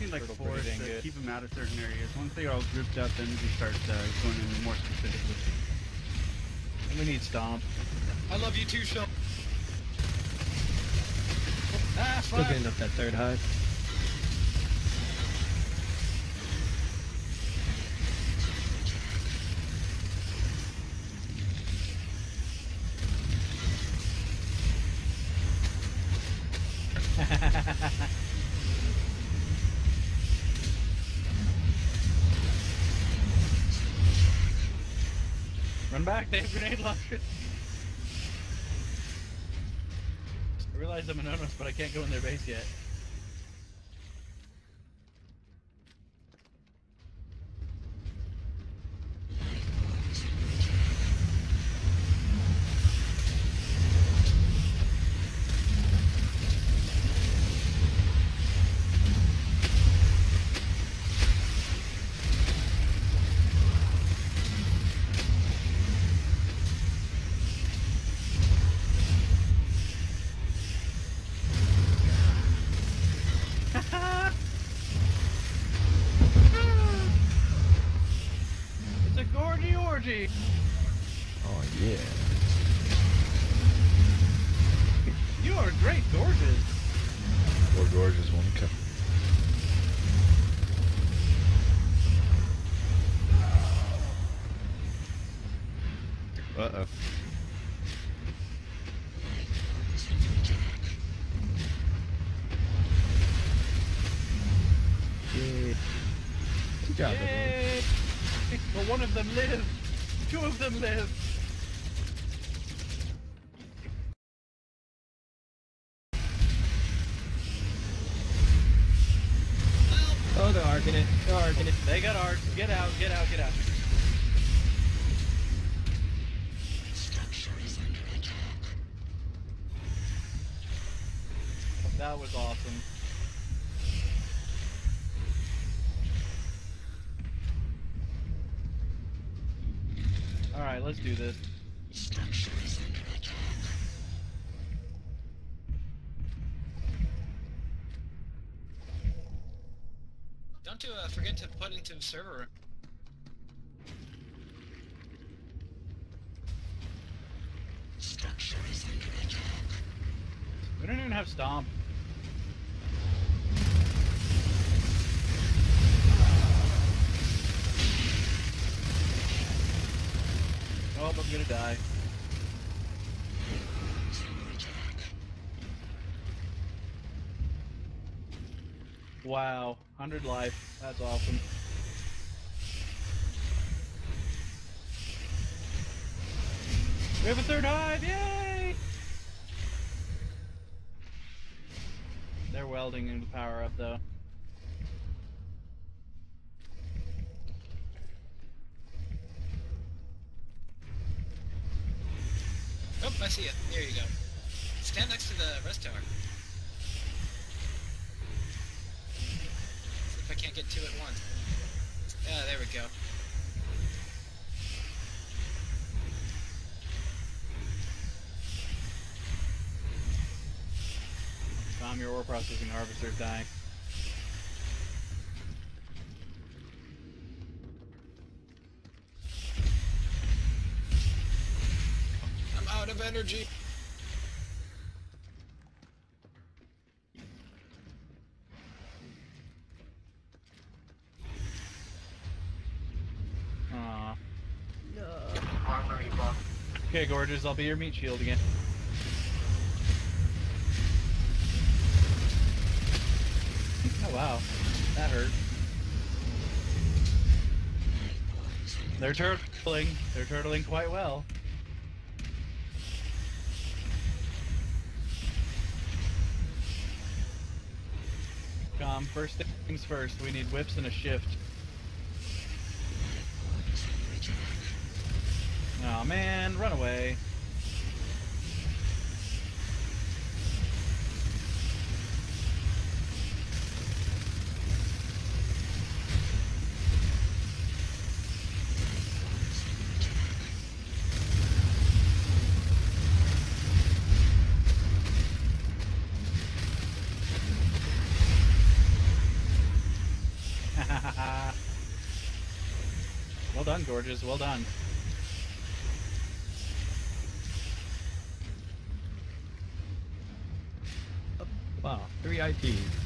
need like Turtle 4 pretty dang to good. keep them out of certain areas. Once they're all grouped up, then we start going in more specifically. And we need stomp. I love you too, Shell. Ah, Still fuck! getting up that third hive. Run back, they have grenade launchers. I realize I'm an Onos, but I can't go in their base yet. It's a Gorgy Orgy! Oh yeah. You are great, Gorgies! Or Gorgies one cup. Uh-oh. Yeah. Good job, everyone. Yay! Well, one of them live! 2 of them live! Oh, they're arcing it. They're arcing it. They got arcs. Get out, get out, get out. That was awesome. Alright, let's do this. Don't forget to put into the server room. We don't even have stomp. Oh, I'm gonna die. Wow, 100 life. That's awesome. We have a 3rd hive! Yay! They're welding into power up though. Oh, I see it. There you go. Stand next to the rest tower. See if I can't get 2 at once. Ah, there we go. Tom, your ore processing harvester's dying. I'm out of energy. Aww. Okay, Gorgies, I'll be your meat shield again. Oh wow, that hurt. They're turtling. They're turtling quite well. First things first, we need whips and a shift. Oh man, run away. Well done, Gorgies. Well done. Wow, 3 IPs.